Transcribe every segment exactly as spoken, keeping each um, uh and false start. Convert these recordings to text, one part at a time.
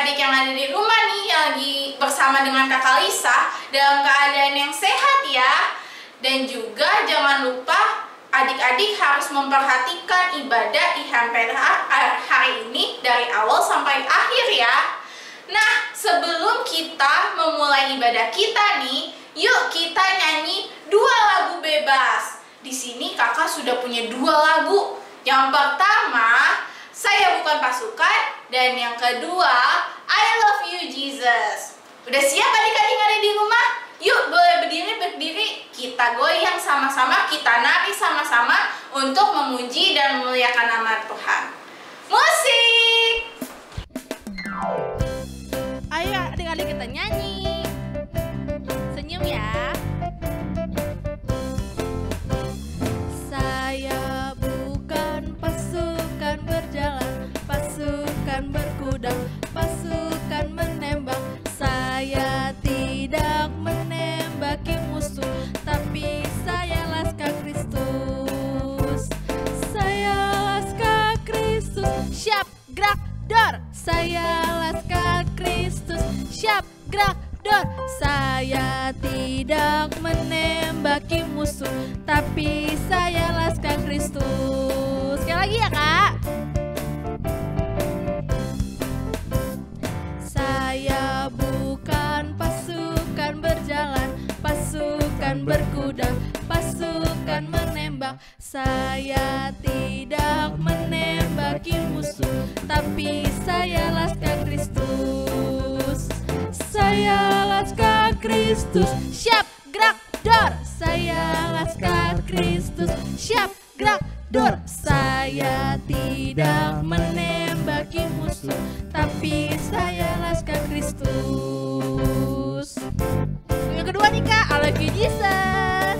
adik-adik yang ada di rumah nih, yang lagi bersama dengan Kakak Lisa dalam keadaan yang sehat ya. Dan juga jangan lupa adik-adik harus memperhatikan ibadah I H M P T H hari ini dari awal sampai akhir ya. Nah, sebelum kita memulai ibadah kita nih, yuk kita nyanyi dua lagu bebas. Di sini kakak sudah punya dua lagu. Yang pertama, Saya Bukan Pasukan, dan yang kedua, I Love You Jesus. Udah siap adik-adik yang ada di rumah? Yuk boleh berdiri, berdiri. Kita goyang sama-sama, kita nari sama-sama untuk memuji dan memuliakan nama Tuhan. Musik! Ayo adik-adik kita nyanyi. Senyum ya. Saya bukan pasukan berjalan, pasukan berkuda, pasukan menembak. Saya tidak menembaki musuh, tapi saya Laskar Kristus. Saya Laskar Kristus, siap gerak dor. Saya Laskar Kristus, siap gerak dor. Saya tidak menembaki musuh, tapi saya Laskar Kristus. Sekali lagi ya kak. Saya bukan pasukan berjalan, pasukan berkuda, pasukan menembak. Saya tidak menembaki musuh, tapi saya Laskar Kristus. Saya Laskar Kristus, siap gerak dor. Saya Laskar Kristus, siap gerak dor. Saya tidak menembaki musuh, tapi saya Laskar Kristus. Yang kedua nih kak, I Love You Jesus.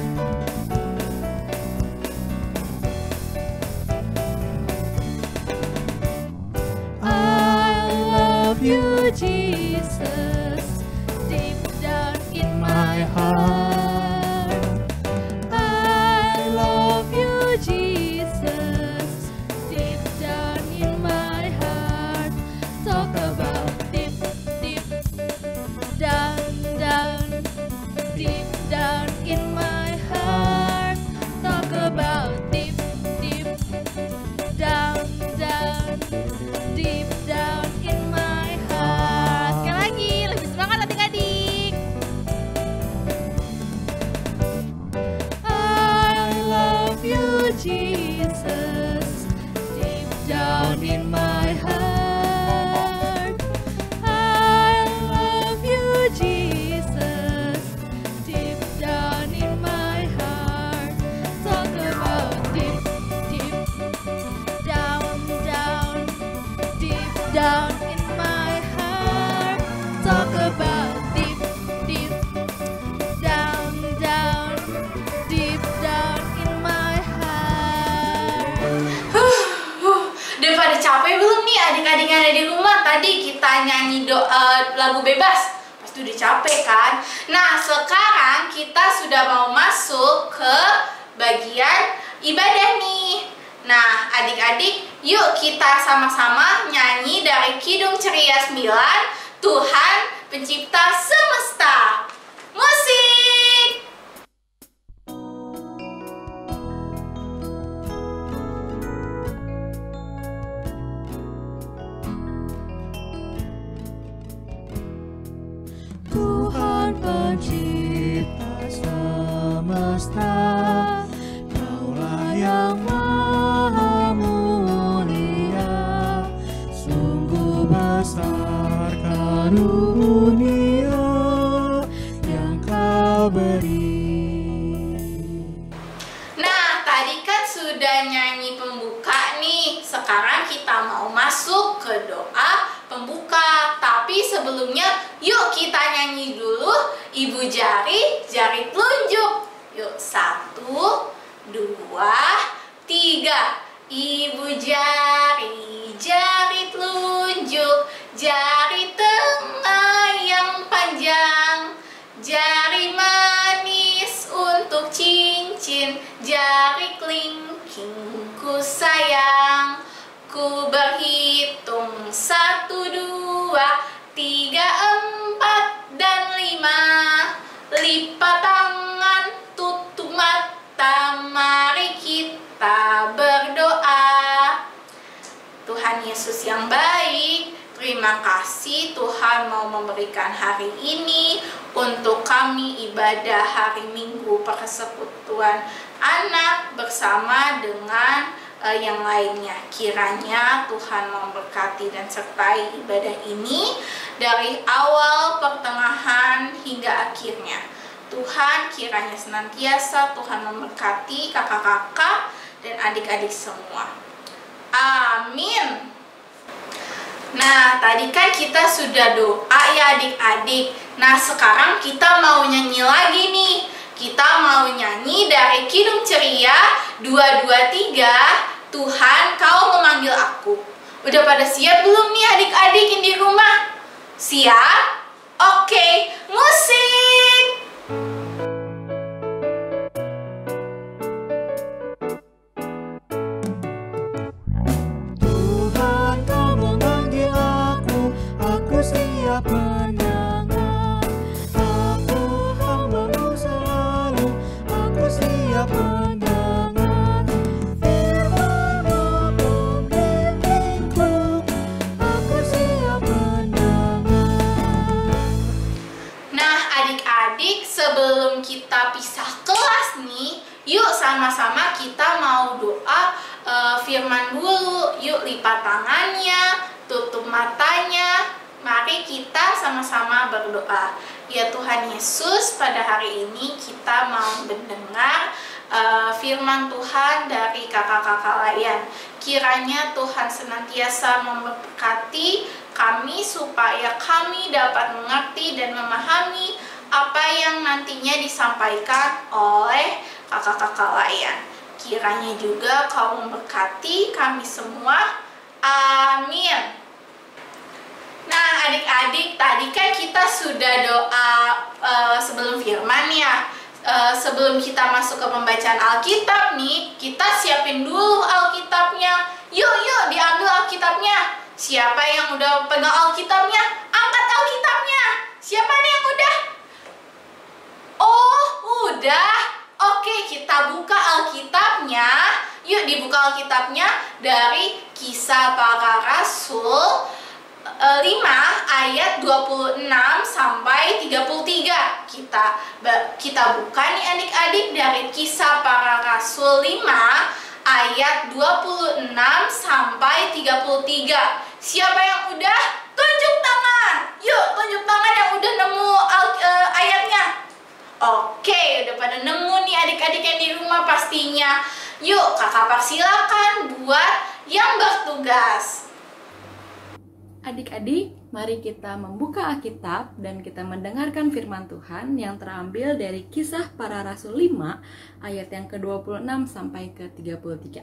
I love you Jesus, deep down in my heart. I love you Jesus, deep down in my heart. Talk about deep, deep down, down, deep down in my heart. Talk about deep, deep down, down, deep down in my heart. Sekali lagi, lebih semangat adik-adik. I love you Jesus, deep down in my heart. I love you Jesus, deep down in my heart. Talk about deep, deep down, down, deep down in my heart. Talk about deep, deep down, down, deep down in my heart. Huh, huh. Udah pada capek belum nih adik-adik yang ada di rumah? Tadi kita nyanyi doa lagu bebas, pasti udah capek kan? Nah, sekarang kita sudah mau masuk ke bagian ibadah nih. Nah, adik-adik, yuk kita sama-sama nyanyi dari Kidung Ceria sembilan, Tuhan Pencipta Semesta. Musik! Tuhan Pencipta semesta, Kaulah yang maha mulia, sungguh besar karunia yang Kau beri. Nah, tadi kan sudah nyanyi pembuka nih. Sekarang kita mau masuk ke doa pembuka. Tapi sebelumnya, yuk kita nyanyi dulu Ibu Jari, Jari Telunjuk. Yuk, satu, dua, tiga. Ibu jari, jari telunjuk, jari tengah yang panjang, jari manis untuk cincin, jari kelingking ku sayang. Ku berhitung satu dua Tuhan Yesus yang baik, terima kasih Tuhan mau memberikan hari ini untuk kami ibadah hari Minggu Persekutuan Anak bersama dengan uh, yang lainnya. Kiranya Tuhan memberkati dan sertai ibadah ini dari awal, pertengahan, hingga akhirnya. Tuhan kiranya senantiasa Tuhan memberkati kakak-kakak dan adik-adik semua. Amin. Nah, tadi kan kita sudah doa ya adik-adik. Nah, sekarang kita mau nyanyi lagi nih. Kita mau nyanyi dari Kidung Ceria dua dua tiga, Tuhan Kau Memanggil Aku. Udah pada siap belum nih adik-adik yang di rumah? Siap? Oke, musik! Tuhan Kau memanggil aku, aku siap mendengar. Aku hamba-Mu selalu, aku siap mendengar. Firman-Mu pembimbingku, aku siap mendengar. Nah, adik-adik, sebelum kita pisah kelas nih, yuk sama-sama kita mau doa uh, firman dulu. Yuk lipat tangannya, tutup matanya. Mari kita sama-sama berdoa. Ya Tuhan Yesus, pada hari ini kita mau mendengar uh, firman Tuhan dari kakak-kakak layan. Kiranya Tuhan senantiasa memberkati kami supaya kami dapat mengerti dan memahami apa yang nantinya disampaikan oleh kakak-kakak layan. Kiranya juga Kau memberkati kami semua. Amin. Nah, adik-adik, tadi kan kita sudah doa uh, sebelum firman ya. Uh, sebelum kita masuk ke pembacaan Alkitab nih, kita siapin dulu Alkitabnya. Yuk, yuk, diambil Alkitabnya. Siapa yang udah pegang Alkitabnya? Angkat Alkitabnya. Siapa nih yang udah? Oh, udah. Oke, kita buka Alkitabnya. Yuk, dibuka Alkitabnya dari Kisah Para Rasul lima ayat dua puluh enam sampai tiga puluh tiga. Kita kita buka nih adik-adik dari Kisah Para Rasul lima ayat dua puluh enam sampai tiga puluh tiga. Siapa yang udah? Tunjuk tangan. Yuk, tunjuk tangan yang udah nemu uh, ayatnya. Oke, udah pada nemu nih adik-adik yang di rumah pastinya. Yuk, kakak persilakan buat yang bertugas. Adik-adik, mari kita membuka Alkitab dan kita mendengarkan firman Tuhan yang terambil dari Kisah Para Rasul lima ayat yang ke dua puluh enam sampai ke tiga puluh tiga.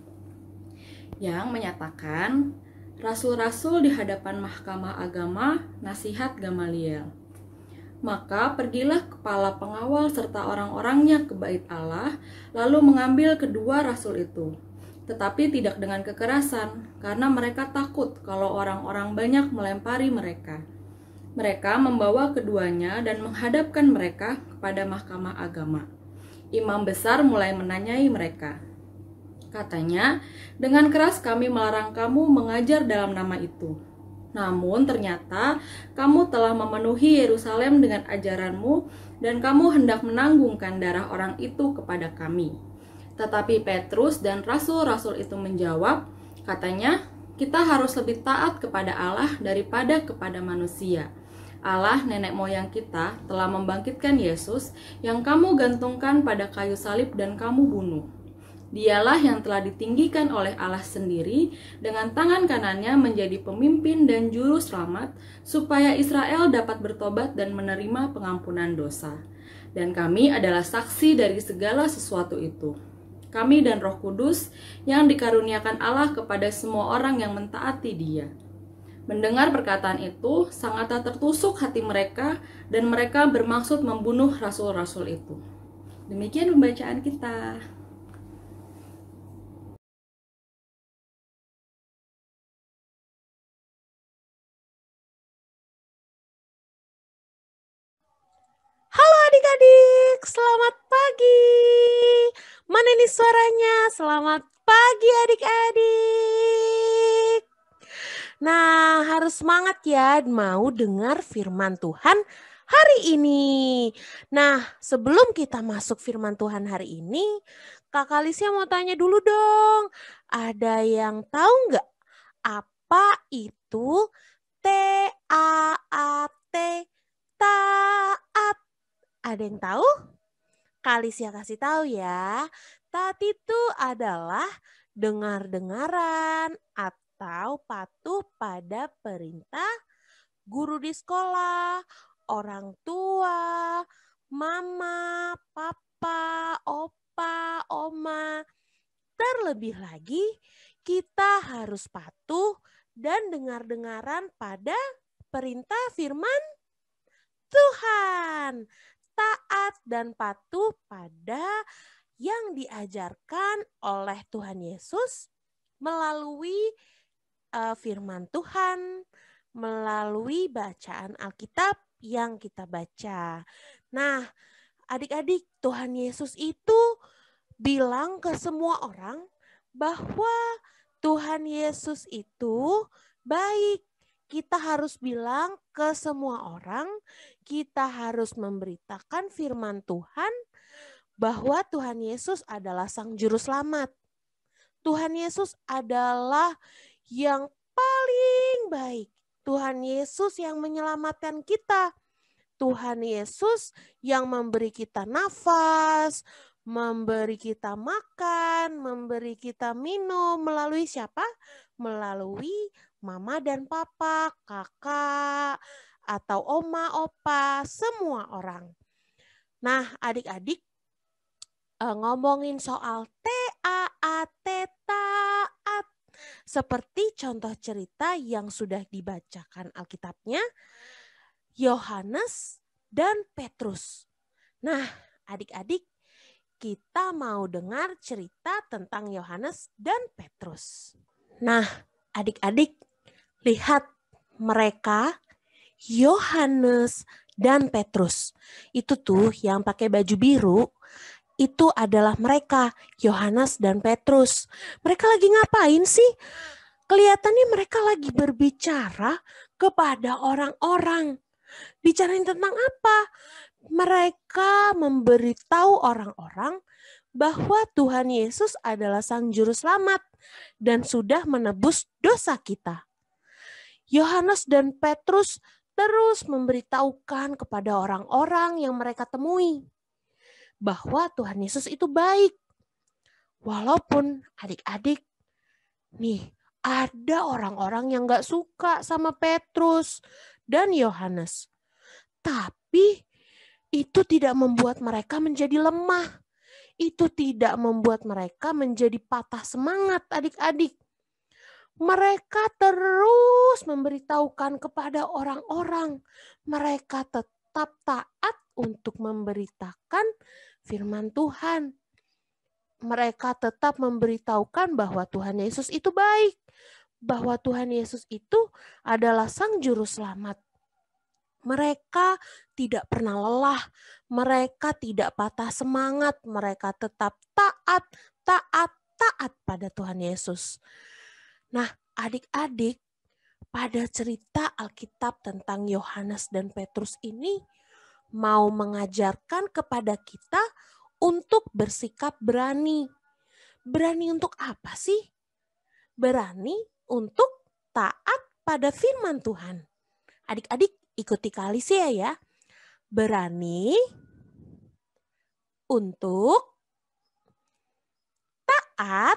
Yang menyatakan, Rasul-rasul di hadapan mahkamah agama, nasihat Gamaliel. Maka pergilah kepala pengawal serta orang-orangnya ke bait Allah, lalu mengambil kedua rasul itu. Tetapi tidak dengan kekerasan, karena mereka takut kalau orang-orang banyak melempari mereka. Mereka membawa keduanya dan menghadapkan mereka kepada mahkamah agama. Imam besar mulai menanyai mereka. Katanya, dengan keras kami melarang kamu mengajar dalam nama itu. Namun ternyata kamu telah memenuhi Yerusalem dengan ajaranmu dan kamu hendak menanggungkan darah orang itu kepada kami. Tetapi Petrus dan rasul-rasul itu menjawab, katanya, kita harus lebih taat kepada Allah daripada kepada manusia. Allah nenek moyang kita telah membangkitkan Yesus yang kamu gantungkan pada kayu salib dan kamu bunuh. Dialah yang telah ditinggikan oleh Allah sendiri dengan tangan kanannya menjadi pemimpin dan juru selamat supaya Israel dapat bertobat dan menerima pengampunan dosa. Dan kami adalah saksi dari segala sesuatu itu. Kami dan Roh Kudus yang dikaruniakan Allah kepada semua orang yang mentaati Dia. Mendengar perkataan itu, sangatlah tertusuk hati mereka dan mereka bermaksud membunuh rasul-rasul itu. Demikian pembacaan kita. Halo adik-adik, selamat pagi. Mana nih suaranya? Selamat pagi adik-adik. Nah, harus semangat ya mau dengar firman Tuhan hari ini. Nah, sebelum kita masuk firman Tuhan hari ini, Kak Kalisya mau tanya dulu dong. Ada yang tahu nggak apa itu T A A T, taat? Ada yang tahu? Kalisya kasih tahu ya. Taat itu adalah dengar-dengaran atau patuh pada perintah guru di sekolah, orang tua, mama, papa, opa, oma. Terlebih lagi, kita harus patuh dan dengar-dengaran pada perintah firman Tuhan. Taat dan patuh pada yang diajarkan oleh Tuhan Yesus melalui uh, firman Tuhan, melalui bacaan Alkitab yang kita baca. Nah, adik-adik, Tuhan Yesus itu bilang ke semua orang bahwa Tuhan Yesus itu baik. Kita harus bilang ke semua orang, kita harus memberitakan firman Tuhan bahwa Tuhan Yesus adalah Sang Juru Selamat. Tuhan Yesus adalah yang paling baik. Tuhan Yesus yang menyelamatkan kita. Tuhan Yesus yang memberi kita nafas, memberi kita makan, memberi kita minum. Melalui siapa? Melalui mama dan papa, kakak, atau oma, opa, semua orang. Nah, adik-adik, ngomongin soal T A A T, taat. Seperti contoh cerita yang sudah dibacakan Alkitabnya, Yohanes dan Petrus. Nah, adik-adik, kita mau dengar cerita tentang Yohanes dan Petrus. Nah, adik-adik, lihat mereka, Yohanes dan Petrus. Itu tuh yang pakai baju biru, itu adalah mereka, Yohanes dan Petrus. Mereka lagi ngapain sih? Kelihatannya mereka lagi berbicara kepada orang-orang. Bicarain tentang apa? Mereka memberitahu orang-orang bahwa Tuhan Yesus adalah Sang Juru Selamat dan sudah menebus dosa kita. Yohanes dan Petrus terus memberitahukan kepada orang-orang yang mereka temui bahwa Tuhan Yesus itu baik. Walaupun adik-adik, nih ada orang-orang yang gak suka sama Petrus dan Yohanes. Tapi itu tidak membuat mereka menjadi lemah. Itu tidak membuat mereka menjadi patah semangat adik-adik. Mereka terus memberitahukan kepada orang-orang. Mereka tetap taat untuk memberitakan firman Tuhan. Mereka tetap memberitahukan bahwa Tuhan Yesus itu baik. Bahwa Tuhan Yesus itu adalah Sang Juru Selamat. Mereka tidak pernah lelah. Mereka tidak patah semangat. Mereka tetap taat, taat, taat pada Tuhan Yesus. Nah, adik-adik, pada cerita Alkitab tentang Yohanes dan Petrus ini mau mengajarkan kepada kita untuk bersikap berani. Berani untuk apa sih? Berani untuk taat pada firman Tuhan. Adik-adik, ikuti Kalisya ya. Berani untuk taat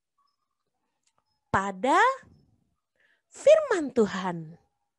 pada firman Tuhan.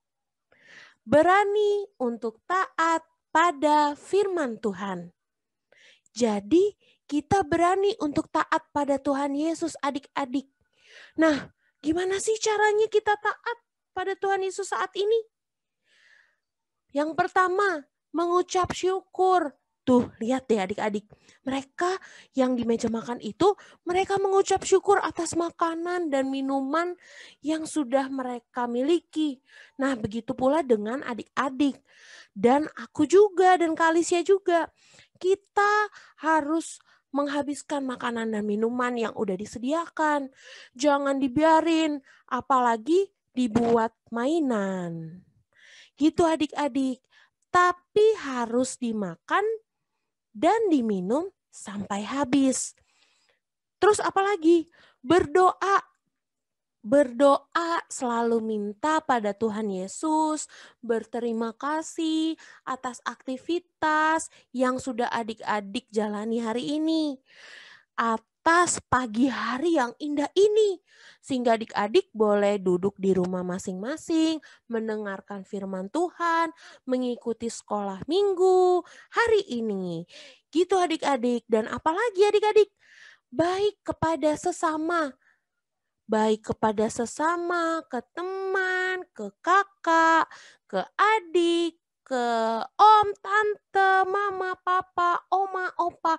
Berani untuk taat pada firman Tuhan. Jadi kita berani untuk taat pada Tuhan Yesus adik-adik. Nah, gimana sih caranya kita taat pada Tuhan Yesus saat ini? Yang pertama, mengucap syukur. Tuh, lihat deh adik-adik. Mereka yang di meja makan itu, mereka mengucap syukur atas makanan dan minuman yang sudah mereka miliki. Nah, begitu pula dengan adik-adik. Dan aku juga, dan Kalisya juga. Kita harus menghabiskan makanan dan minuman yang udah disediakan. Jangan dibiarin, apalagi dibuat mainan. Gitu adik-adik. Tapi harus dimakan dan diminum sampai habis. Terus apalagi? Berdoa. Berdoa selalu minta pada Tuhan Yesus, berterima kasih atas aktivitas yang sudah adik-adik jalani hari ini, atas pagi hari yang indah ini, sehingga adik-adik boleh duduk di rumah masing-masing, mendengarkan firman Tuhan, mengikuti sekolah minggu hari ini. Gitu adik-adik. Dan apalagi adik-adik? Baik kepada sesama. Baik kepada sesama, ke teman, ke kakak, ke adik, ke om, tante, mama, papa, oma, opa,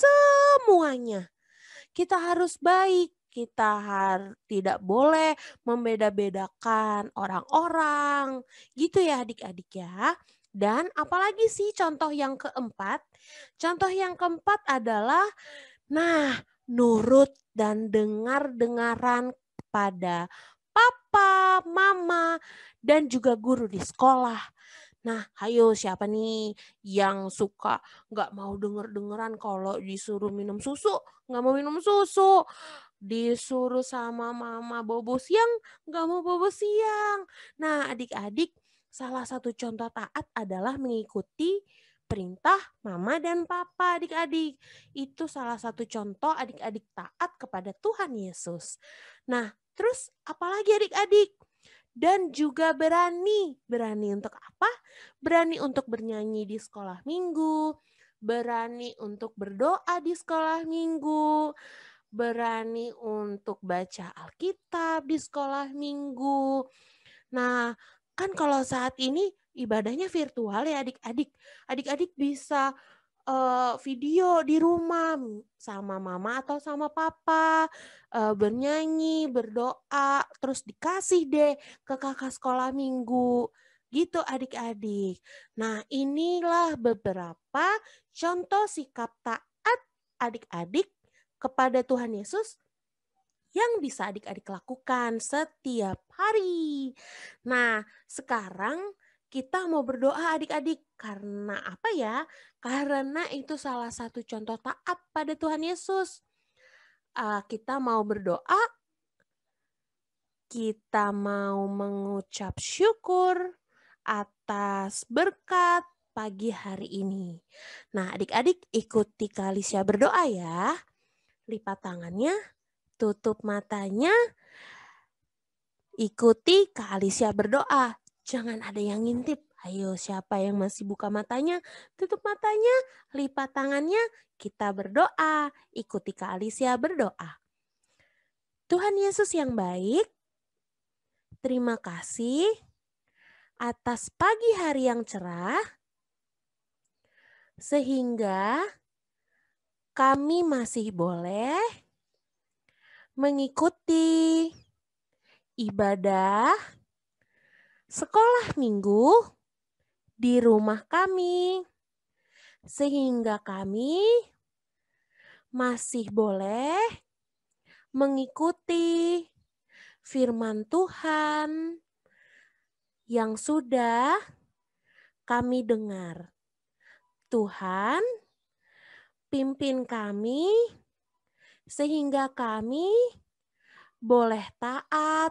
semuanya. Kita harus baik, kita harus tidak boleh membeda-bedakan orang-orang. Gitu ya adik-adik ya. Dan apalagi sih contoh yang keempat? Contoh yang keempat adalah, nah, nurut dan dengar-dengaran pada papa, mama, dan juga guru di sekolah. Nah, ayo siapa nih yang suka nggak mau denger-dengeran kalau disuruh minum susu, nggak mau minum susu. Disuruh sama mama bobo siang, nggak mau bobo siang. Nah, adik-adik, salah satu contoh taat adalah mengikuti perintah mama dan papa adik-adik. Itu salah satu contoh adik-adik taat kepada Tuhan Yesus. Nah, terus apalagi adik-adik? Dan juga berani. Berani untuk apa? Berani untuk bernyanyi di sekolah minggu. Berani untuk berdoa di sekolah minggu. Berani untuk baca Alkitab di sekolah minggu. Nah, kan kalau saat ini ibadahnya virtual ya adik-adik. Adik-adik bisa uh, video di rumah sama mama atau sama papa, uh, bernyanyi, berdoa, terus dikasih deh ke kakak sekolah minggu. Gitu adik-adik. Nah, inilah beberapa contoh sikap taat adik-adik kepada Tuhan Yesus yang bisa adik-adik lakukan setiap hari. Nah, sekarang kita mau berdoa adik-adik. Karena apa ya? Karena itu salah satu contoh taat pada Tuhan Yesus. Uh, kita mau berdoa. Kita mau mengucap syukur atas berkat pagi hari ini. Nah, adik-adik ikuti Kak Alicia berdoa ya. Lipat tangannya. Tutup matanya, ikuti Kak Alicia berdoa. Jangan ada yang ngintip. Ayo, siapa yang masih buka matanya? Tutup matanya, lipat tangannya, kita berdoa. Ikuti Kak Alicia berdoa. Tuhan Yesus yang baik, terima kasih atas pagi hari yang cerah, sehingga kami masih boleh mengikuti ibadah sekolah minggu di rumah kami, sehingga kami masih boleh mengikuti firman Tuhan yang sudah kami dengar. Tuhan, pimpin kami sehingga kami boleh taat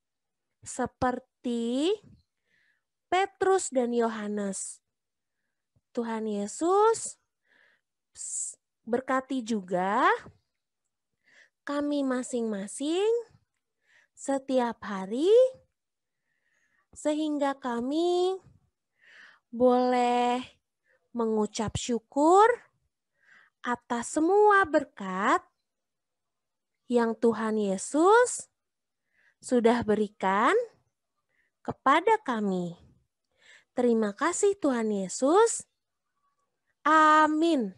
seperti Petrus dan Yohanes. Tuhan Yesus berkati juga kami masing-masing setiap hari sehingga kami boleh mengucap syukur atas semua berkat yang Tuhan Yesus sudah berikan kepada kami. Terima kasih Tuhan Yesus. Amin.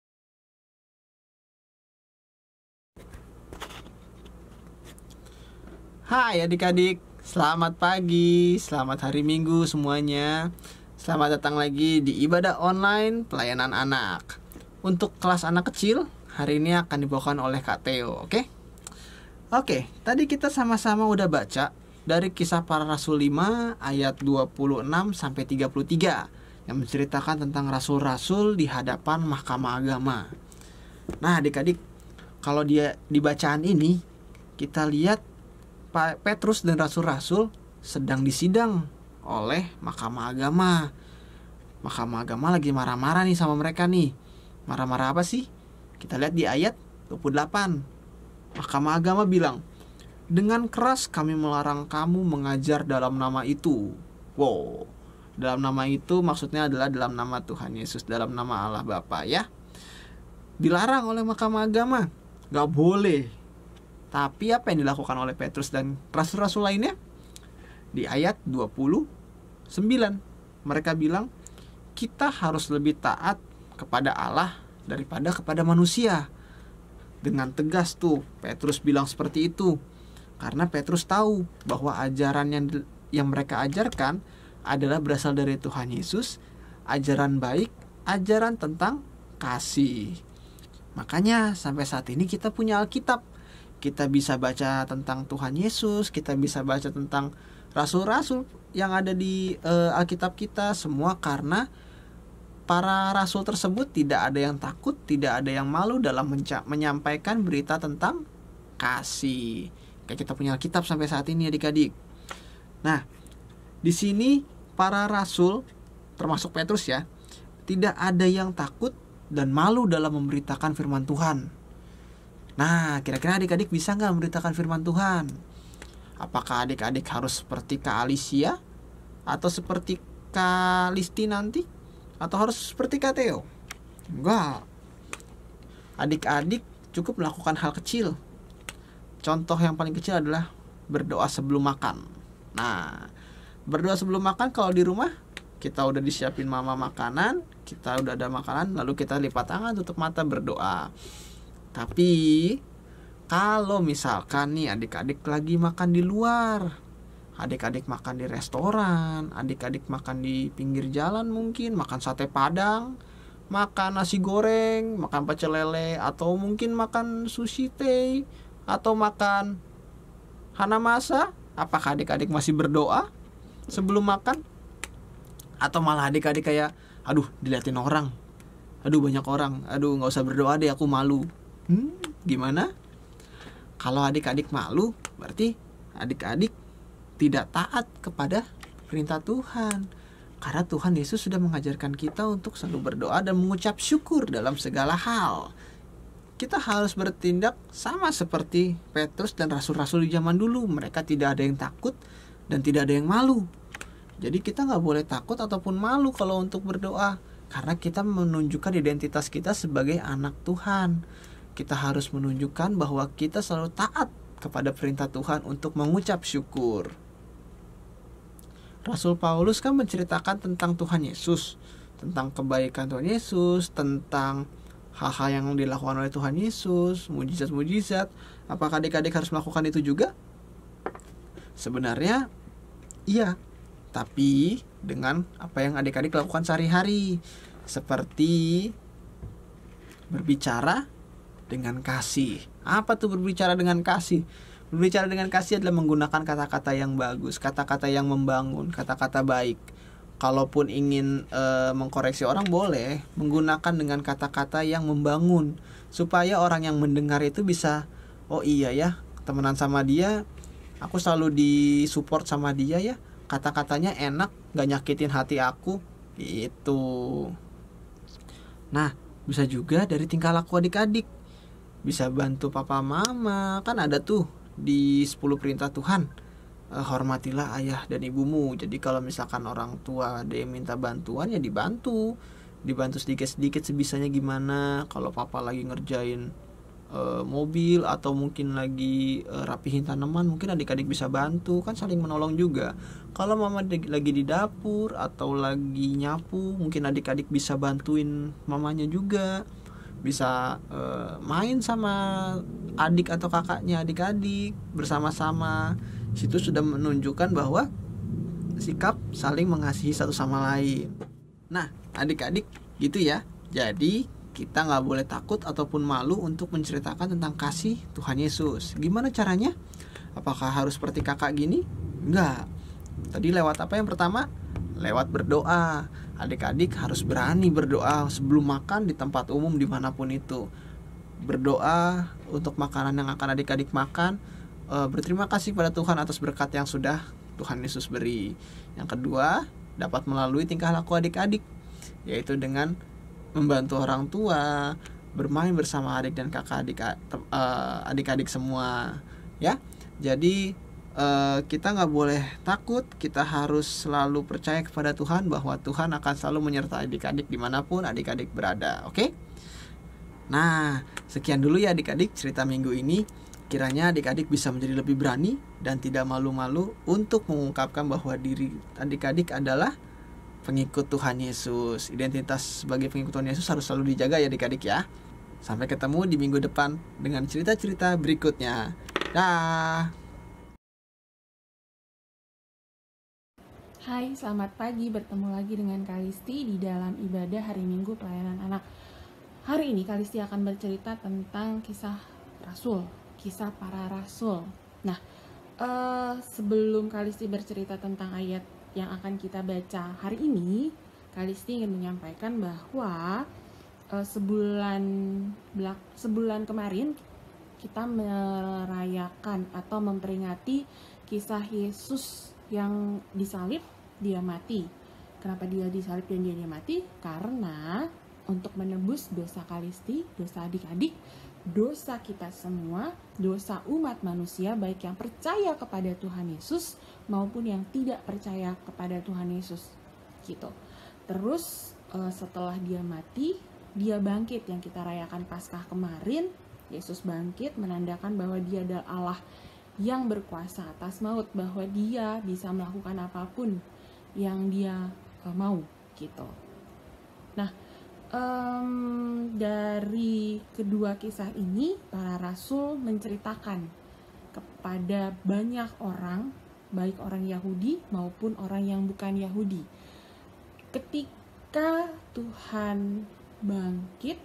Hai adik-adik, selamat pagi, selamat hari Minggu semuanya. Selamat datang lagi di ibadah online pelayanan anak. Untuk kelas anak kecil, hari ini akan dibawakan oleh Kak Theo, oke? Oke, tadi kita sama-sama udah baca dari Kisah Para Rasul lima ayat dua puluh enam sampai tiga puluh tiga yang menceritakan tentang rasul-rasul di hadapan mahkamah agama. Nah, adik-adik, kalau dia di bacaan ini kita lihat Pak Petrus dan rasul-rasul sedang disidang oleh mahkamah agama. Mahkamah agama lagi marah-marah nih sama mereka nih. Marah-marah apa sih? Kita lihat di ayat dua puluh delapan. Mahkamah agama bilang, "Dengan keras kami melarang kamu mengajar dalam nama itu." Wow. Dalam nama itu maksudnya adalah dalam nama Tuhan Yesus, dalam nama Allah Bapa ya. Dilarang oleh mahkamah agama, gak boleh. Tapi apa yang dilakukan oleh Petrus dan rasul-rasul lainnya? Di ayat dua puluh sembilan mereka bilang, kita harus lebih taat kepada Allah daripada kepada manusia. Dengan tegas tuh Petrus bilang seperti itu, karena Petrus tahu bahwa ajaran yang yang mereka ajarkan adalah berasal dari Tuhan Yesus, ajaran baik, ajaran tentang kasih. Makanya sampai saat ini kita punya Alkitab. Kita bisa baca tentang Tuhan Yesus, kita bisa baca tentang rasul-rasul yang ada di uh, Alkitab kita, semua karena para rasul tersebut tidak ada yang takut, tidak ada yang malu dalam menca- menyampaikan berita tentang kasih. Kayak kita punya Alkitab sampai saat ini adik-adik. Nah, di sini para rasul, termasuk Petrus ya, tidak ada yang takut dan malu dalam memberitakan firman Tuhan. Nah, kira-kira adik-adik bisa nggak memberitakan firman Tuhan? Apakah adik-adik harus seperti Kak Alicia? Atau seperti Kak Listi nanti? Atau harus seperti Kak Theo? Enggak. Adik-adik cukup melakukan hal kecil. Contoh yang paling kecil adalah berdoa sebelum makan. Nah, berdoa sebelum makan kalau di rumah kita udah disiapin mama makanan, kita udah ada makanan, lalu kita lipat tangan, tutup mata, berdoa. Tapi kalau misalkan nih adik-adik lagi makan di luar, adik-adik makan di restoran, adik-adik makan di pinggir jalan mungkin, makan sate padang, makan nasi goreng, makan pecel lele, atau mungkin makan sushi tei, atau makan hanamasa, apakah adik-adik masih berdoa sebelum makan? Atau malah adik-adik kayak, aduh diliatin orang, aduh banyak orang, aduh gak usah berdoa deh, aku malu. Hmm, gimana? Kalau adik-adik malu, berarti adik-adik tidak taat kepada perintah Tuhan. Karena Tuhan Yesus sudah mengajarkan kita untuk selalu berdoa dan mengucap syukur dalam segala hal. Kita harus bertindak sama seperti Petrus dan rasul-rasul di zaman dulu. Mereka tidak ada yang takut dan tidak ada yang malu. Jadi kita gak boleh takut ataupun malu kalau untuk berdoa, karena kita menunjukkan identitas kita sebagai anak Tuhan. Kita harus menunjukkan bahwa kita selalu taat kepada perintah Tuhan untuk mengucap syukur. Rasul Paulus kan menceritakan tentang Tuhan Yesus, tentang kebaikan Tuhan Yesus, tentang hal-hal yang dilakukan oleh Tuhan Yesus, mujizat-mujizat. Apakah adik-adik harus melakukan itu juga? Sebenarnya iya, tapi dengan apa yang adik-adik lakukan sehari-hari, seperti berbicara dengan kasih. Apa tuh berbicara dengan kasih? Berbicara dengan kasih adalah menggunakan kata-kata yang bagus, kata-kata yang membangun, kata-kata baik. Kalaupun ingin e, mengkoreksi orang, boleh menggunakan dengan kata-kata yang membangun, supaya orang yang mendengar itu bisa, oh iya ya, temenan sama dia, aku selalu disupport sama dia ya, kata-katanya enak, gak nyakitin hati aku, gitu. Nah, bisa juga dari tingkah laku adik-adik. Bisa bantu papa mama, kan ada tuh di sepuluh perintah Tuhan, eh, hormatilah ayah dan ibumu. Jadi kalau misalkan orang tua ada yang minta bantuan, ya dibantu, dibantu sedikit-sedikit sebisanya gimana. Kalau papa lagi ngerjain eh, mobil atau mungkin lagi eh, rapihin tanaman, mungkin adik-adik bisa bantu, kan saling menolong juga. Kalau mama di, lagi di dapur atau lagi nyapu, mungkin adik-adik bisa bantuin mamanya juga. Bisa uh, main sama adik atau kakaknya adik-adik bersama-sama. Situ sudah menunjukkan bahwa sikap saling mengasihi satu sama lain. Nah, adik-adik gitu ya. Jadi kita gak boleh takut ataupun malu untuk menceritakan tentang kasih Tuhan Yesus. Gimana caranya? Apakah harus seperti kakak gini? Enggak. Tadi lewat apa yang pertama? Lewat berdoa. Adik-adik harus berani berdoa sebelum makan di tempat umum dimanapun itu. Berdoa untuk makanan yang akan adik-adik makan. e, Berterima kasih pada Tuhan atas berkat yang sudah Tuhan Yesus beri. Yang kedua, dapat melalui tingkah laku adik-adik, yaitu dengan membantu orang tua, bermain bersama adik dan kakak adik uh, adik-adik semua, ya. Jadi uh, kita nggak boleh takut, kita harus selalu percaya kepada Tuhan bahwa Tuhan akan selalu menyertai adik-adik dimanapun adik-adik berada. Oke? Nah, sekian dulu ya adik-adik cerita minggu ini. Kiranya adik-adik bisa menjadi lebih berani dan tidak malu-malu untuk mengungkapkan bahwa diri adik-adik adalah pengikut Tuhan Yesus. Identitas sebagai pengikut Tuhan Yesus harus selalu dijaga ya adik-adik ya. Sampai ketemu di minggu depan dengan cerita-cerita berikutnya. Dah. Hai, selamat pagi. Bertemu lagi dengan Kalisti di dalam ibadah hari Minggu pelayanan anak. Hari ini Kalisti akan bercerita tentang kisah Rasul, kisah para Rasul. Nah, eh, sebelum Kalisti bercerita tentang ayat yang akan kita baca hari ini, Kalisti ingin menyampaikan bahwa eh, sebulan belak sebulan kemarin kita merayakan atau memperingati kisah Yesus yang disalib, dia mati. Kenapa dia disalib dan dia, dia mati? Karena untuk menebus dosa Kalisti, dosa adik-adik, dosa kita semua, dosa umat manusia, baik yang percaya kepada Tuhan Yesus maupun yang tidak percaya kepada Tuhan Yesus, gitu. Terus setelah dia mati, dia bangkit, yang kita rayakan Paskah kemarin. Yesus bangkit menandakan bahwa dia adalah Allah yang berkuasa atas maut, bahwa dia bisa melakukan apapun yang dia mau, gitu. Nah, Um, dari kedua kisah ini, para rasul menceritakan kepada banyak orang, baik orang Yahudi maupun orang yang bukan Yahudi. Ketika Tuhan bangkit,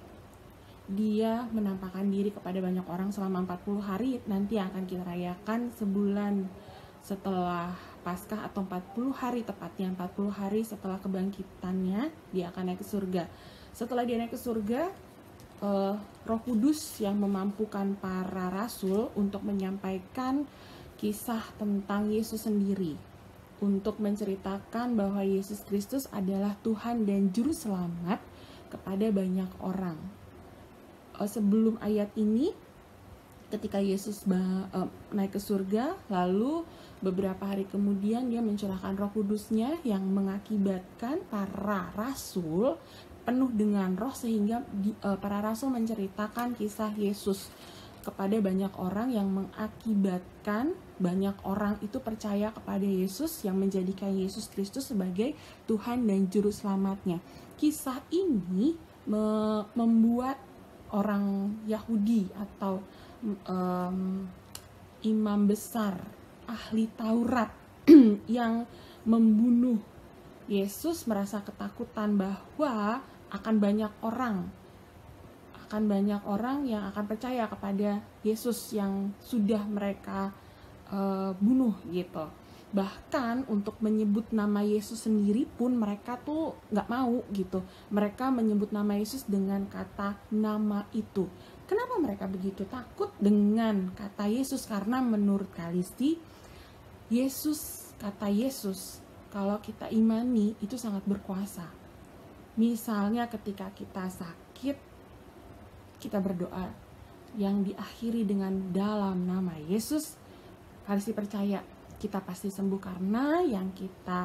dia menampakkan diri kepada banyak orang selama empat puluh hari, nanti akan kita rayakan sebulan setelah Paskah, atau empat puluh hari tepatnya, empat puluh hari setelah kebangkitannya, dia akan naik ke surga. Setelah dia naik ke surga, uh, Roh Kudus yang memampukan para rasul untuk menyampaikan kisah tentang Yesus sendiri, untuk menceritakan bahwa Yesus Kristus adalah Tuhan dan Juru Selamat kepada banyak orang. Uh, sebelum ayat ini, ketika Yesus uh, naik ke surga, lalu beberapa hari kemudian dia mencurahkan Roh Kudusnya yang mengakibatkan para rasul penuh dengan roh, sehingga di, uh, para rasul menceritakan kisah Yesus kepada banyak orang, yang mengakibatkan banyak orang itu percaya kepada Yesus, yang menjadikan Yesus Kristus sebagai Tuhan dan Juru Selamatnya. Kisah ini me- membuat orang Yahudi atau um, imam besar, ahli Taurat yang membunuh Yesus merasa ketakutan bahwa akan banyak orang akan banyak orang yang akan percaya kepada Yesus yang sudah mereka uh, bunuh, gitu. Bahkan untuk menyebut nama Yesus sendiri pun mereka tuh nggak mau, gitu. Mereka menyebut nama Yesus dengan kata nama itu. Kenapa mereka begitu takut dengan kata Yesus? Karena menurut Kalisti, Yesus, kata Yesus, kalau kita imani itu sangat berkuasa. Misalnya ketika kita sakit, kita berdoa yang diakhiri dengan dalam nama Yesus, Kalisti percaya kita pasti sembuh, karena yang kita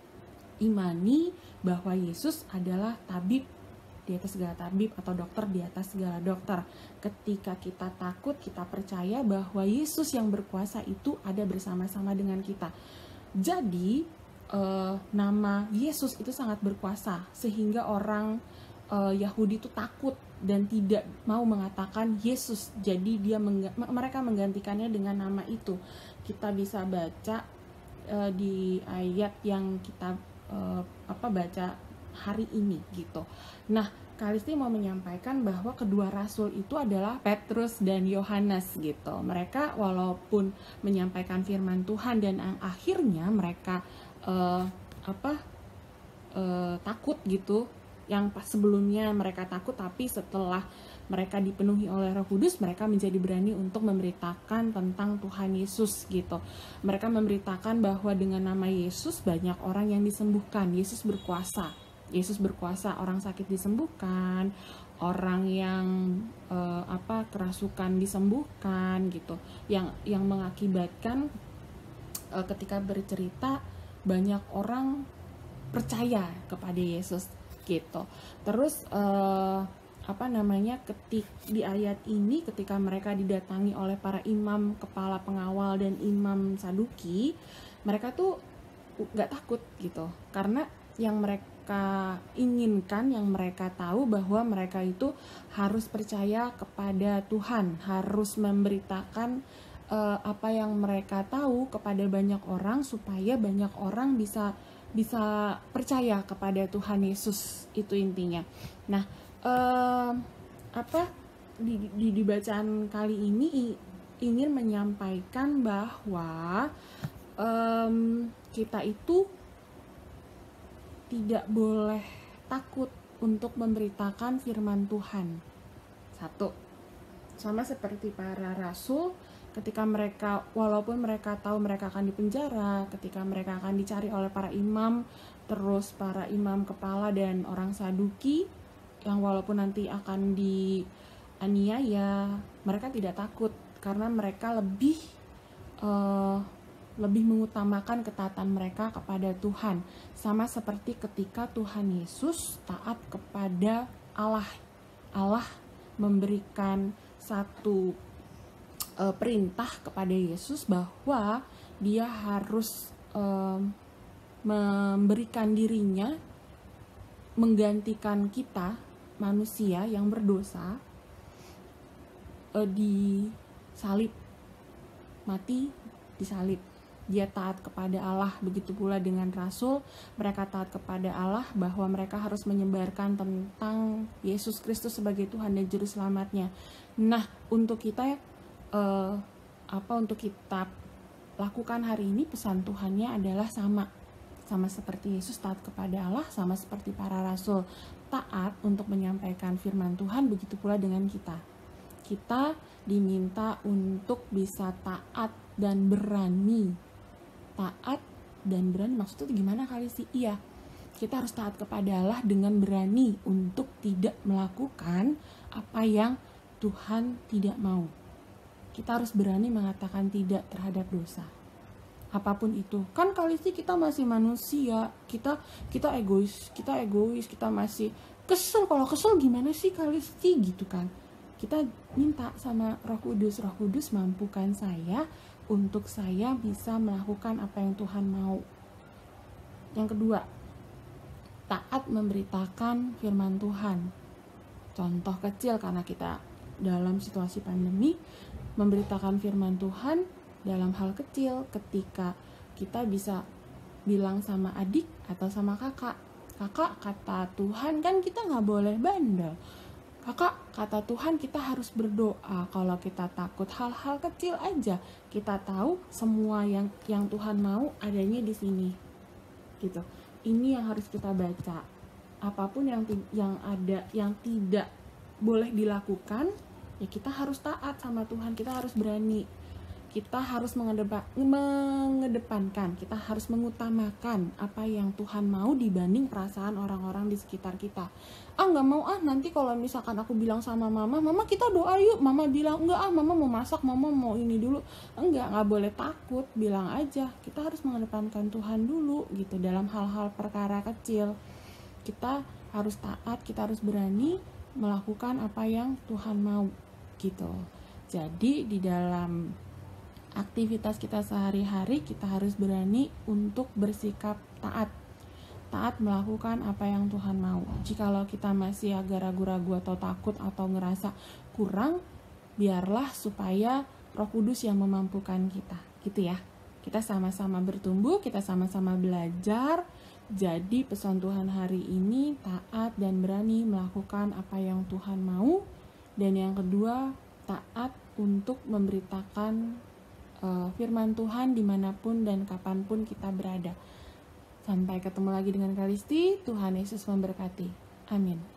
imani bahwa Yesus adalah tabib di atas segala tabib, atau dokter di atas segala dokter. Ketika kita takut, kita percaya bahwa Yesus yang berkuasa itu ada bersama-sama dengan kita. Jadi Uh, nama Yesus itu sangat berkuasa, sehingga orang uh, Yahudi itu takut dan tidak mau mengatakan Yesus. Jadi dia mengga- mereka menggantikannya dengan nama itu. Kita bisa baca uh, di ayat yang kita uh, apa baca hari ini, gitu. Nah, Kalisti mau menyampaikan bahwa kedua rasul itu adalah Petrus dan Yohanes gitu. Mereka walaupun menyampaikan firman Tuhan dan akhirnya mereka uh, apa uh, takut gitu. Yang pas sebelumnya mereka takut, tapi setelah mereka dipenuhi oleh Roh Kudus, mereka menjadi berani untuk memberitakan tentang Tuhan Yesus gitu. Mereka memberitakan bahwa dengan nama Yesus banyak orang yang disembuhkan. Yesus berkuasa. Yesus berkuasa, orang sakit disembuhkan, orang yang eh, apa kerasukan disembuhkan gitu. Yang yang mengakibatkan eh, ketika bercerita banyak orang percaya kepada Yesus gitu. Terus eh, apa namanya ketik di ayat ini ketika mereka didatangi oleh para imam, kepala pengawal dan imam Saduki, mereka tuh nggak takut gitu, karena yang mereka inginkan, yang mereka tahu bahwa mereka itu harus percaya kepada Tuhan, harus memberitakan uh, apa yang mereka tahu kepada banyak orang supaya banyak orang bisa bisa percaya kepada Tuhan Yesus, itu intinya. Nah, uh, apa di, di, di bacaan kali ini ingin menyampaikan bahwa um, kita itu tidak boleh takut untuk memberitakan firman Tuhan. Satu, sama seperti para rasul, ketika mereka, walaupun mereka tahu mereka akan dipenjara, ketika mereka akan dicari oleh para imam, terus para imam kepala dan orang Saduki, yang walaupun nanti akan dianiaya, mereka tidak takut, karena mereka lebih uh, lebih mengutamakan ketaatan mereka kepada Tuhan. Sama seperti ketika Tuhan Yesus taat kepada Allah. Allah memberikan satu e, perintah kepada Yesus bahwa dia harus e, memberikan dirinya, menggantikan kita, manusia yang berdosa, e, disalib, mati disalib. Dia taat kepada Allah, begitu pula dengan rasul, mereka taat kepada Allah bahwa mereka harus menyebarkan tentang Yesus Kristus sebagai Tuhan dan Juru Selamatnya. Nah, untuk kita eh, apa untuk kita lakukan hari ini, pesan Tuhannya adalah sama, sama seperti Yesus taat kepada Allah, sama seperti para rasul taat untuk menyampaikan firman Tuhan, begitu pula dengan kita. Kita diminta untuk bisa taat dan berani. Taat dan berani maksudnya gimana kali sih? Iya, kita harus taat kepada Allah dengan berani untuk tidak melakukan apa yang Tuhan tidak mau. Kita harus berani mengatakan tidak terhadap dosa, apapun itu. Kan kali sih kita masih manusia, kita kita egois, kita egois, kita masih kesel. Kalau kesel gimana sih kali sih gitu kan? Kita minta sama Roh Kudus, Roh Kudus mampukan saya untuk saya bisa melakukan apa yang Tuhan mau. Yang kedua, taat memberitakan firman Tuhan. Contoh kecil, karena kita dalam situasi pandemi, memberitakan firman Tuhan dalam hal kecil, ketika kita bisa bilang sama adik atau sama kakak, kakak, kata Tuhan kan kita nggak boleh bandel. Kakak, kata Tuhan kita harus berdoa. Kalau kita takut hal-hal kecil aja, kita tahu semua yang yang Tuhan mau adanya di sini. Gitu. Ini yang harus kita baca. Apapun yang yang ada yang tidak boleh dilakukan, ya kita harus taat sama Tuhan. Kita harus berani. Kita harus mengedepan, mengedepankan, kita harus mengutamakan apa yang Tuhan mau dibanding perasaan orang-orang di sekitar kita. Ah nggak mau ah, nanti kalau misalkan aku bilang sama mama, mama kita doa yuk, mama bilang enggak ah, mama mau masak, mama mau ini dulu. Enggak, nggak boleh takut, bilang aja. Kita harus mengedepankan Tuhan dulu gitu dalam hal-hal perkara kecil. Kita harus taat, kita harus berani melakukan apa yang Tuhan mau gitu. Jadi di dalam aktivitas kita sehari-hari kita harus berani untuk bersikap taat. Taat melakukan apa yang Tuhan mau. Jikalau kita masih agak ragu-ragu atau takut atau ngerasa kurang, biarlah supaya Roh Kudus yang memampukan kita. Gitu ya. Kita sama-sama bertumbuh, kita sama-sama belajar, Jadi pesan Tuhan hari ini taat dan berani melakukan apa yang Tuhan mau. Dan yang kedua, taat untuk memberitakan uh, firman Tuhan dimanapun dan kapanpun kita berada. Sampai ketemu lagi dengan Kalisti. Tuhan Yesus memberkati. Amin.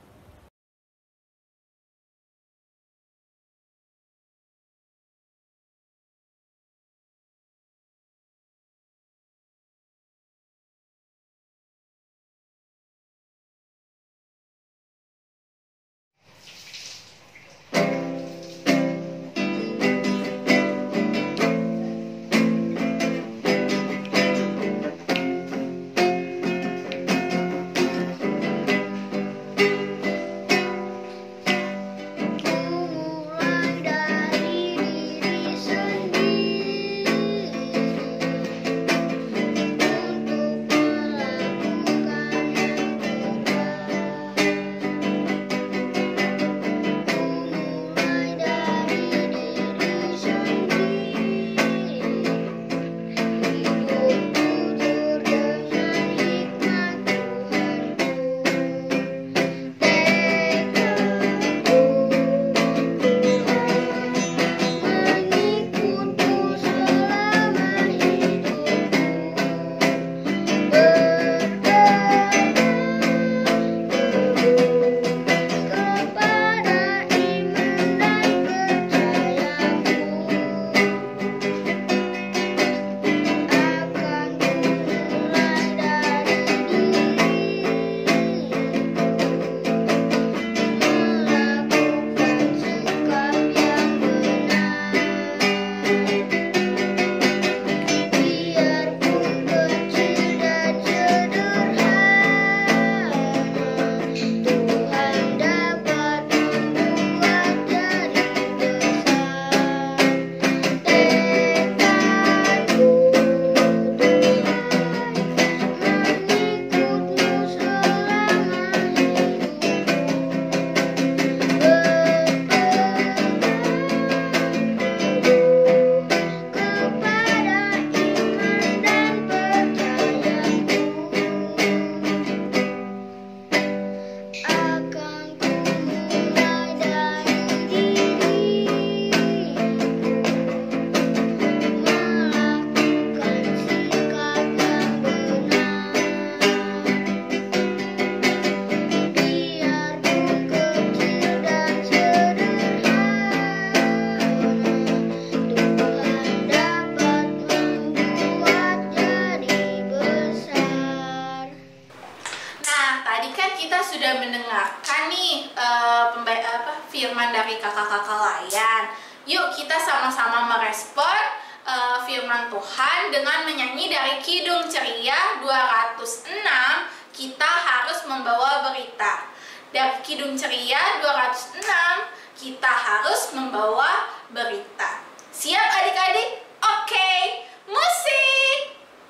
firman dari kakak-kakak layan. Yuk kita sama-sama merespon uh, firman Tuhan dengan menyanyi dari Kidung Ceria dua ratus enam, kita harus membawa berita. Dari Kidung Ceria dua ratus enam, kita harus membawa berita. Siap adik-adik? Oke, musik!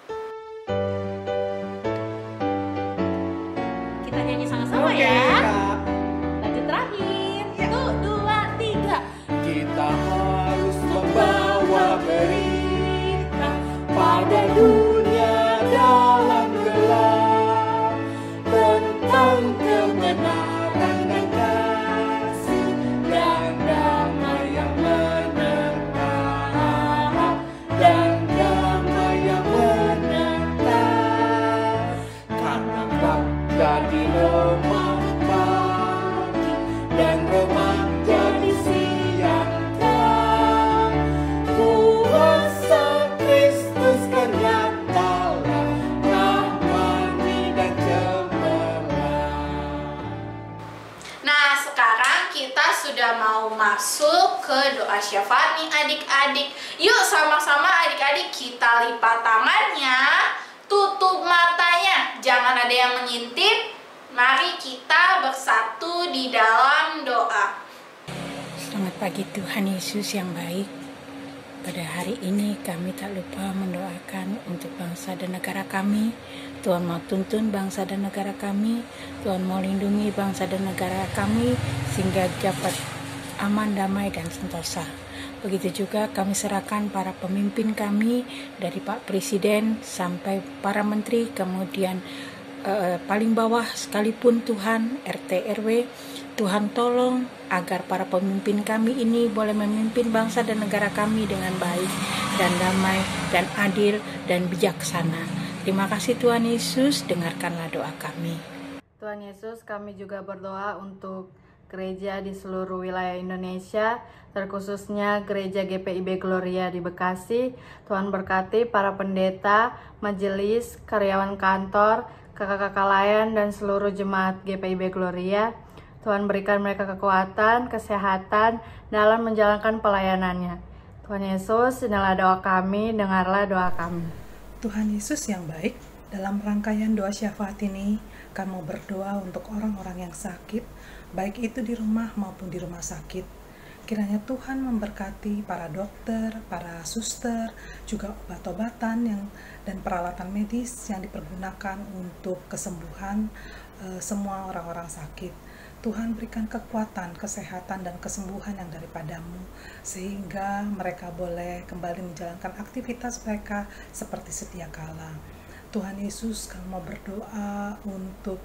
Kita nyanyi sama-sama ya. Lanjut terakhir. Satu, dua, tiga. Kita harus membawa berita pada dunia dalam gelap tentang kebenaran dan kasih dan damai yang menetap dan damai yang menetap. Karena gelap jadi lemah pagi dan remang jadi siang terang. Kuasa Kristus kan nyatalah ramai dan cemerlang. Nah, sekarang kita sudah mau masuk ke doa syafaat nih adik-adik. Yuk sama-sama adik-adik kita lipat tangannya, tutup matanya, jangan ada yang mengintip. Mari kita bersatu di dalam doa. Selamat pagi Tuhan Yesus yang baik. Pada hari ini kami tak lupa mendoakan untuk bangsa dan negara kami. Tuhan mau tuntun bangsa dan negara kami. Tuhan mau lindungi bangsa dan negara kami sehingga dapat aman, damai, dan sentosa. Begitu juga kami serahkan para pemimpin kami dari Pak Presiden sampai para menteri, kemudian eh, paling bawah sekalipun Tuhan, R T R W. Tuhan tolong agar para pemimpin kami ini boleh memimpin bangsa dan negara kami dengan baik dan damai dan adil dan bijaksana. Terima kasih Tuhan Yesus, dengarkanlah doa kami. Tuhan Yesus, kami juga berdoa untuk gereja di seluruh wilayah Indonesia, terkhususnya gereja G P I B Gloria di Bekasi. Tuhan berkati para pendeta, majelis, karyawan kantor, kakak-kakak layan, dan seluruh jemaat G P I B Gloria. Tuhan berikan mereka kekuatan, kesehatan dalam menjalankan pelayanannya. Tuhan Yesus, inilah doa kami, dengarlah doa kami. Tuhan Yesus yang baik, dalam rangkaian doa syafaat ini, kami mau berdoa untuk orang-orang yang sakit, baik itu di rumah maupun di rumah sakit. Kiranya Tuhan memberkati para dokter, para suster, juga obat-obatan yang dan peralatan medis yang dipergunakan untuk kesembuhan uh, semua orang-orang sakit. Tuhan berikan kekuatan, kesehatan, dan kesembuhan yang daripadamu, sehingga mereka boleh kembali menjalankan aktivitas mereka seperti sedia kala. Tuhan Yesus, kami mau berdoa untuk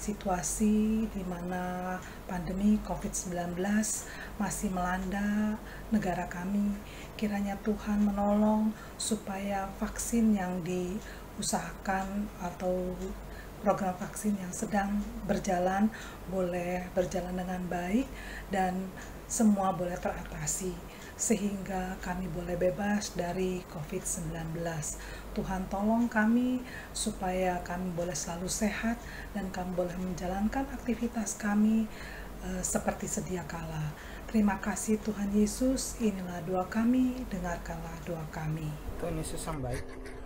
situasi di mana pandemi covid sembilan belas masih melanda negara kami. Kiranya Tuhan menolong supaya vaksin yang diusahakan atau program vaksin yang sedang berjalan boleh berjalan dengan baik dan semua boleh teratasi sehingga kami boleh bebas dari covid sembilan belas. Tuhan tolong kami supaya kami boleh selalu sehat dan kami boleh menjalankan aktivitas kami uh, seperti sedia kala. Terima kasih Tuhan Yesus, inilah doa kami, dengarkanlah doa kami. Tuhan Yesus yang baik,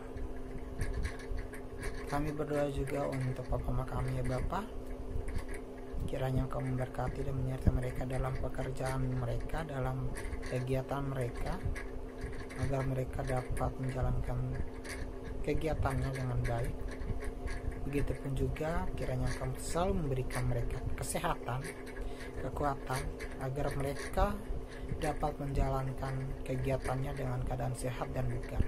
kami berdoa juga untuk Papa Mama kami ya Bapa. Kiranya Engkau memberkati dan menyertai mereka dalam pekerjaan mereka, dalam kegiatan mereka, agar mereka dapat menjalankan kegiatannya dengan baik. Begitupun juga kiranya Engkau selalu memberikan mereka kesehatan, kekuatan, agar mereka dapat menjalankan kegiatannya dengan keadaan sehat dan bugar.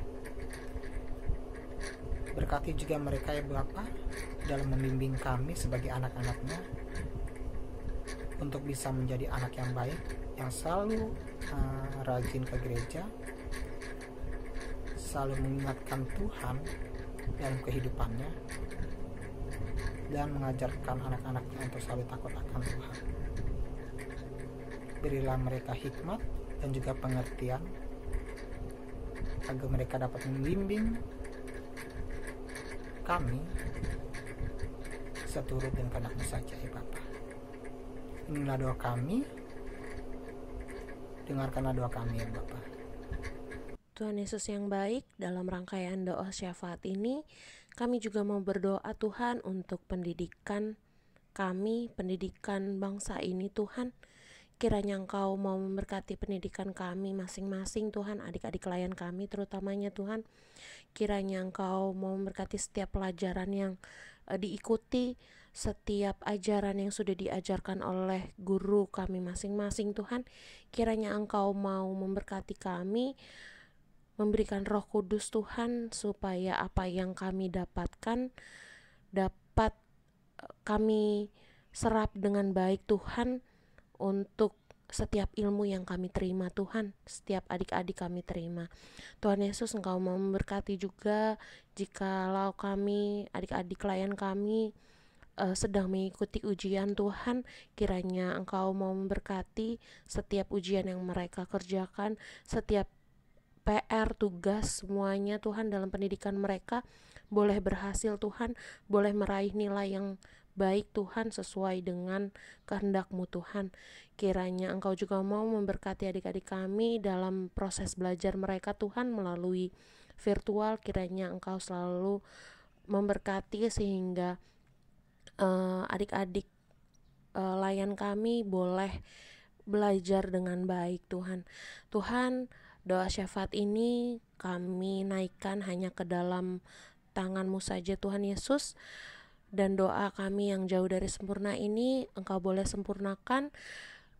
Berkati juga mereka ya Bapa dalam membimbing kami sebagai anak-anaknya untuk bisa menjadi anak yang baik, yang selalu uh, rajin ke gereja, selalu mengingatkan Tuhan dalam kehidupannya, dan mengajarkan anak-anaknya untuk selalu takut akan Tuhan. Berilah mereka hikmat dan juga pengertian agar mereka dapat membimbing kami seturut dan kehendak-Mu saja ya Bapa. Inilah doa kami, dengarkanlah doa kami ya Bapa. Tuhan Yesus yang baik, dalam rangkaian doa syafaat ini kami juga mau berdoa Tuhan untuk pendidikan kami, pendidikan bangsa ini Tuhan. Kiranya Engkau mau memberkati pendidikan kami masing-masing Tuhan, adik-adik klien kami terutamanya Tuhan. Kiranya Engkau mau memberkati setiap pelajaran yang uh, diikuti, setiap ajaran yang sudah diajarkan oleh guru kami masing-masing Tuhan. Kiranya Engkau mau memberkati kami, memberikan Roh Kudus Tuhan, supaya apa yang kami dapatkan dapat uh, kami serap dengan baik Tuhan, untuk setiap ilmu yang kami terima Tuhan, setiap adik-adik kami terima. Tuhan Yesus, Engkau mau memberkati juga jikalau kami, adik-adik klien kami uh, sedang mengikuti ujian Tuhan. Kiranya Engkau mau memberkati setiap ujian yang mereka kerjakan, setiap P R, tugas, semuanya Tuhan dalam pendidikan mereka boleh berhasil Tuhan, boleh meraih nilai yang baik Tuhan, sesuai dengan kehendak-Mu Tuhan. Kiranya Engkau juga mau memberkati adik-adik kami dalam proses belajar mereka Tuhan melalui virtual. Kiranya Engkau selalu memberkati sehingga uh, adik-adik uh, layan kami boleh belajar dengan baik Tuhan. Tuhan, doa syafaat ini kami naikkan hanya ke dalam tangan-Mu saja Tuhan Yesus. Dan doa kami yang jauh dari sempurna ini Engkau boleh sempurnakan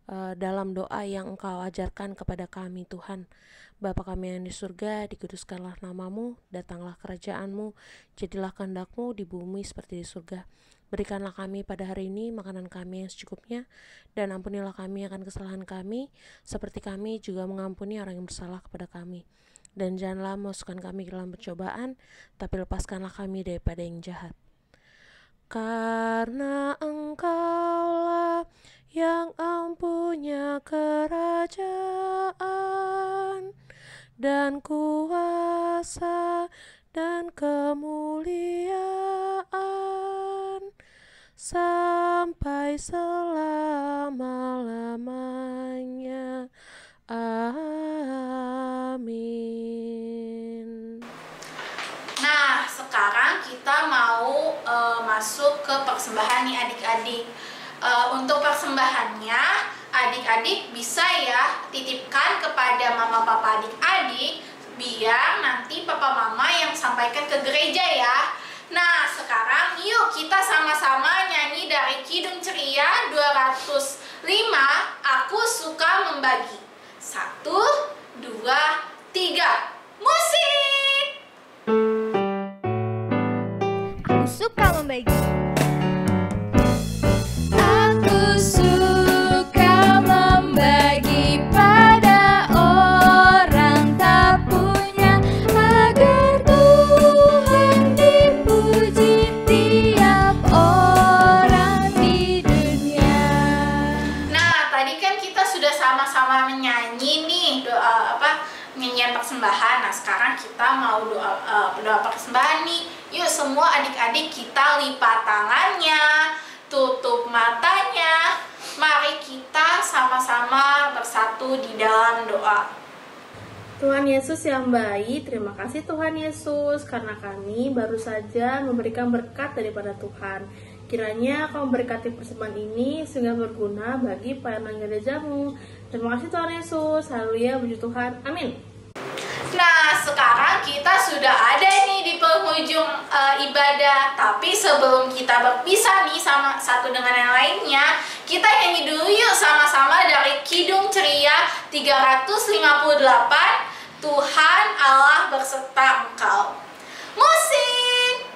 uh, dalam doa yang Engkau ajarkan kepada kami, Tuhan. Bapa kami yang di surga, dikuduskanlah namamu, datanglah kerajaan-Mu, jadilah kehendak-Mu di bumi seperti di surga. Berikanlah kami pada hari ini makanan kami yang secukupnya, dan ampunilah kami akan kesalahan kami, seperti kami juga mengampuni orang yang bersalah kepada kami. Dan janganlah masukkan kami ke dalam pencobaan, tapi lepaskanlah kami daripada yang jahat. Karena Engkaulah yang empunya kerajaan dan kuasa dan kemuliaan sampai selama-lamanya. Amin. Nah, sekarang kita mau uh, masuk ke persembahan nih adik-adik. Uh, untuk persembahannya, adik-adik bisa ya titipkan kepada mama papa adik-adik, biar nanti papa mama yang sampaikan ke gereja ya. Nah, sekarang yuk kita sama-sama nyanyi dari Kidung Ceria dua ratus lima, Aku Suka Membagi. Satu, dua, tiga, musik! Aku suka membagi. Aku suka membagi pada orang tak punya, agar Tuhan dipuji tiap orang di dunia. Nah, tadi kan kita sudah sama-sama menyanyi nih doa apa nyanyian persembahan. Nah, sekarang kita mau doa uh, doa persembahan nih. Yuk semua adik-adik kita lipat tangannya, tutup matanya. Mari kita sama-sama bersatu di dalam doa. Tuhan Yesus yang baik, terima kasih Tuhan Yesus karena kami baru saja memberikan berkat daripada Tuhan. Kiranya Kau memberkati persembahan ini sehingga berguna bagi pelayanan gereja-Mu. Terima kasih Tuhan Yesus. Haleluya, puji Tuhan. Amin. Nah, sekarang kita sudah ada nih di penghujung uh, ibadah. Tapi sebelum kita berpisah nih sama satu dengan yang lainnya, kita nyanyi dulu yuk sama-sama dari Kidung Ceria tiga ratus lima puluh delapan, Tuhan Allah berserta Engkau. Musik!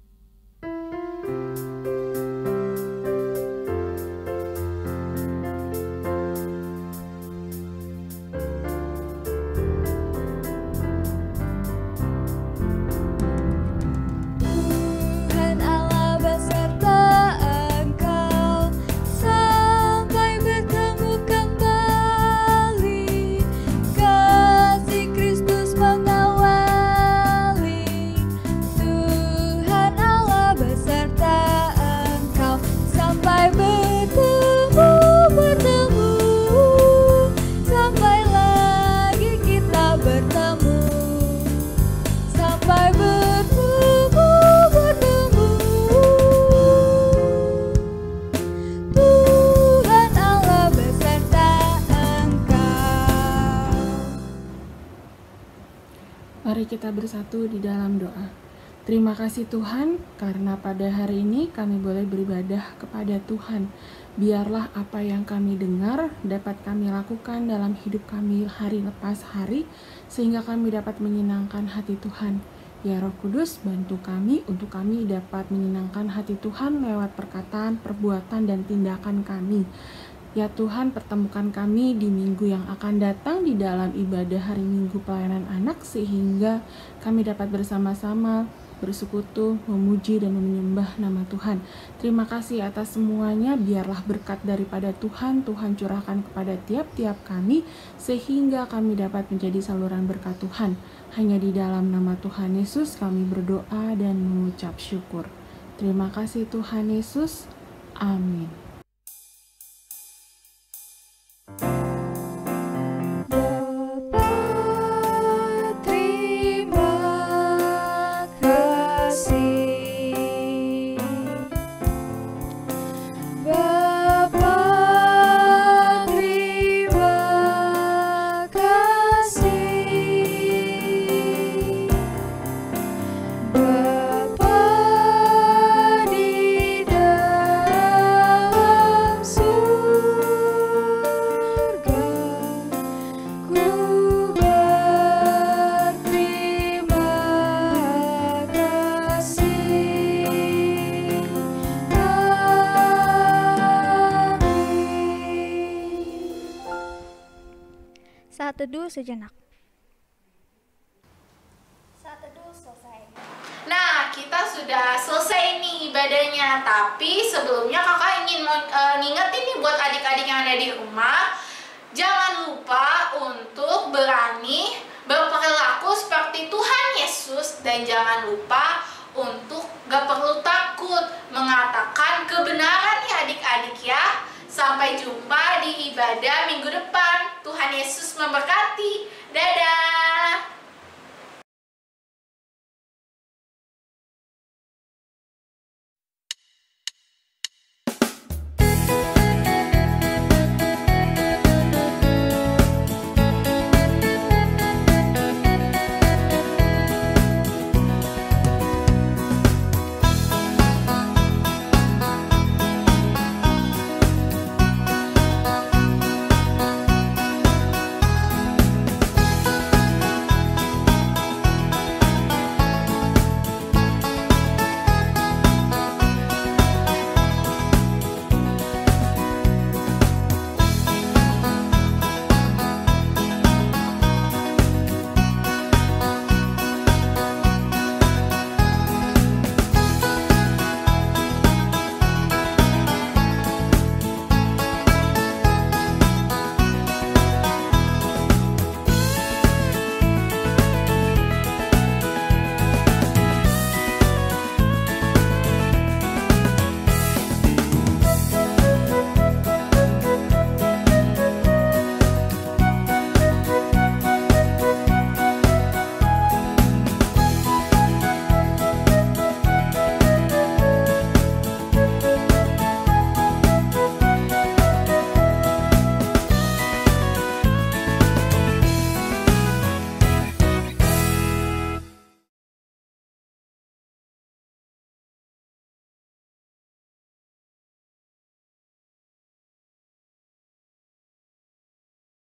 Tuhan Allah beserta Engkau sampai bertemu kembali. Kasih Kristus mengawali. Tuhan Allah beserta Engkau sampai bertemu, bertemu, sampai lagi kita bertemu, sampai bertemu, bertemu. Tuhan Allah beserta Engkau. Mari kita bersatu di dalam doa. Terima kasih Tuhan, karena pada hari ini kami boleh beribadah kepada Tuhan. Biarlah apa yang kami dengar dapat kami lakukan dalam hidup kami hari lepas hari, sehingga kami dapat menyenangkan hati Tuhan. Ya Roh Kudus, bantu kami untuk kami dapat menyenangkan hati Tuhan lewat perkataan, perbuatan, dan tindakan kami. Ya Tuhan, pertemukan kami di minggu yang akan datang di dalam ibadah hari Minggu Pelayanan Anak, sehingga kami dapat bersama-sama bersekutu, memuji, dan menyembah nama Tuhan. Terima kasih atas semuanya. Biarlah berkat daripada Tuhan, Tuhan curahkan kepada tiap-tiap kami, sehingga kami dapat menjadi saluran berkat Tuhan. Hanya di dalam nama Tuhan Yesus kami berdoa dan mengucap syukur. Terima kasih Tuhan Yesus. Amin. Bapa di dalam teduh sejenak. Saat teduh selesai. Nah, kita sudah selesai nih ibadahnya. Tapi sebelumnya kakak ingin uh, ngingetin nih buat adik-adik yang ada di rumah, jangan lupa untuk berani berperilaku seperti Tuhan Yesus, dan jangan lupa untuk gak perlu takut mengatakan kebenaran ya adik-adik ya. Sampai jumpa di ibadah minggu depan. Tuhan Yesus memberkati. Dadah.